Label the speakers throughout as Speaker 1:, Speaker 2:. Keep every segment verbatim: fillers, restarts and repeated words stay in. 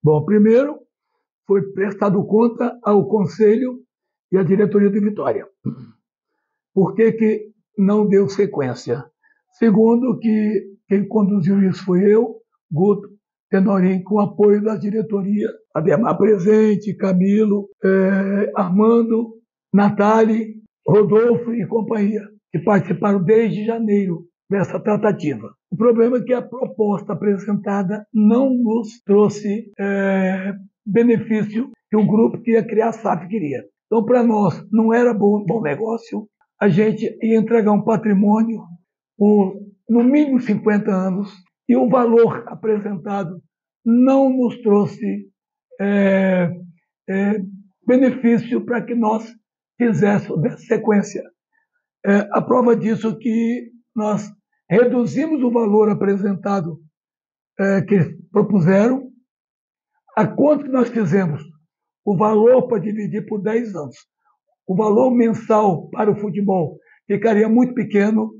Speaker 1: Bom, primeiro, foi prestado conta ao Conselho e à diretoria do Vitória. Por que que não deu sequência? Segundo, que quem conduziu isso foi eu, Guto Tenorim, com apoio da diretoria, Ademar presente, Camilo, eh, Armando, Natália, Rodolfo e companhia, que participaram desde janeiro dessa tratativa. O problema é que a proposta apresentada não nos trouxe é, benefício que o grupo que ia criar a S A F queria. Então, para nós, não era bom, bom negócio. A gente ia entregar um patrimônio por, no mínimo, cinquenta anos, e o valor apresentado não nos trouxe é, é, benefício para que nós fizéssemos dessa sequência. É, a prova disso é que nós reduzimos o valor apresentado é, que propuseram. A conta que nós fizemos, o valor para dividir por dez anos, o valor mensal para o futebol ficaria muito pequeno,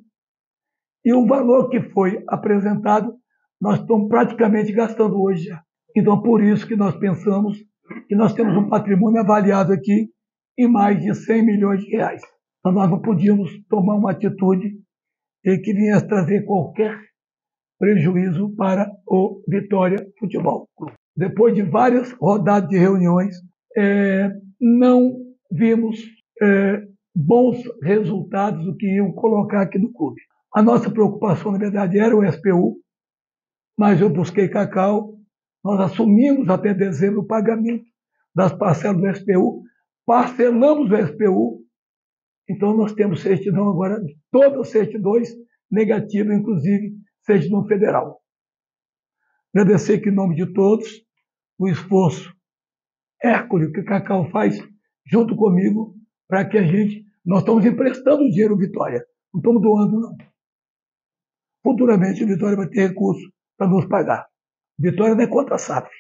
Speaker 1: e o valor que foi apresentado, nós estamos praticamente gastando hoje já. Então, por isso que nós pensamos que nós temos um patrimônio avaliado aqui em mais de cem milhões de reais. Então, nós não podíamos tomar uma atitude que viesse trazer qualquer prejuízo para o Vitória Futebol Clube. Depois de várias rodadas de reuniões, é, não vimos é, bons resultados do que iam colocar aqui no clube. A nossa preocupação, na verdade, era o S P U, mas eu busquei Cacau, nós assumimos até dezembro o pagamento das parcelas do S P U, parcelamos o S P U, então nós temos certidão agora, todas as certidões negativas, inclusive certidão federal. Agradecer que, em nome de todos, o esforço hércules que o Cacau faz junto comigo para que a gente... Nós estamos emprestando dinheiro ao Vitória, não estamos doando, não. Futuramente, o Vitória vai ter recurso para nos pagar. Vitória não é contra a S A F.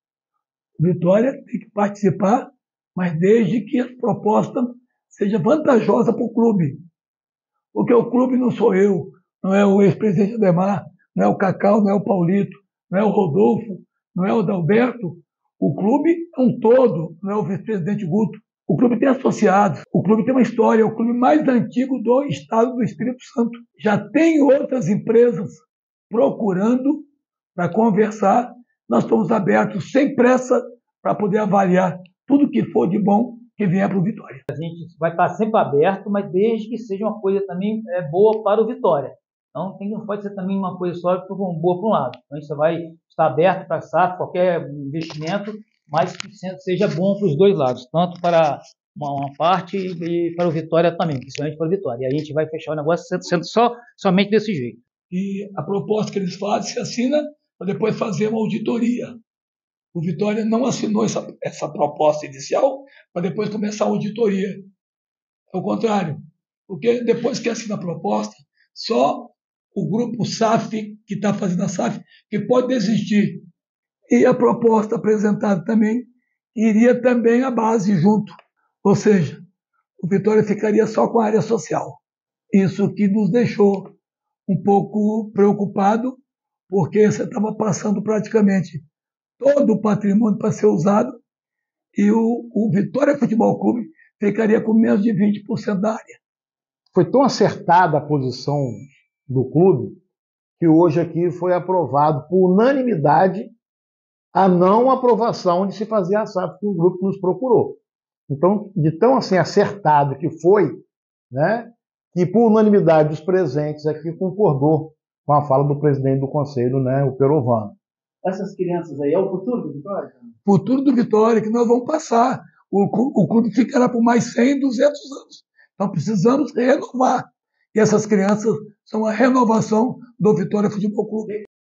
Speaker 1: Vitória tem que participar, mas desde que a proposta seja vantajosa para o clube. Porque o clube não sou eu, não é o ex-presidente Ademar, não é o Cacau, não é o Paulito, não é o Rodolfo, não é o Adalberto. O clube é um todo, não é o vice-presidente Guto. O clube tem associados, o clube tem uma história, é o clube mais antigo do estado do Espírito Santo. Já tem outras empresas procurando para conversar. Nós estamos abertos, sem pressa, para poder avaliar tudo que for de bom que vier para o Vitória.
Speaker 2: A gente vai estar sempre aberto, mas desde que seja uma coisa também é, boa para o Vitória. Então, tem, não pode ser também uma coisa só boa para um lado. Então, a gente vai estar aberto para a S A F, qualquer investimento, mas que seja bom para os dois lados, tanto para uma, uma parte e para o Vitória também, principalmente para o Vitória. E a gente vai fechar o negócio sendo, sendo só, somente desse jeito.
Speaker 1: E a proposta que eles fazem se assina para depois fazer uma auditoria. O Vitória não assinou essa, essa proposta inicial para depois começar a auditoria. Ao contrário, porque depois que assina a proposta, só o grupo S A F, que está fazendo a S A F, que pode desistir. E a proposta apresentada também iria também à base junto. Ou seja, o Vitória ficaria só com a área social. Isso que nos deixou um pouco preocupado, porque você estava passando praticamente todo o patrimônio para ser usado e o, o Vitória Futebol Clube ficaria com menos de vinte por cento da área.
Speaker 3: Foi tão acertada a posição do clube que hoje aqui foi aprovado por unanimidade a não aprovação de se fazer a S A F que o grupo nos procurou. Então, de tão assim acertado que foi, né, que por unanimidade dos presentes aqui concordou com a fala do presidente do conselho, né, o Perovano.
Speaker 2: Essas crianças aí é o futuro do Vitória?
Speaker 1: Futuro do Vitória, que nós vamos passar. O, o clube ficará por mais cem, duzentos anos. Então precisamos renovar. E essas crianças são a renovação do Vitória Futebol Clube.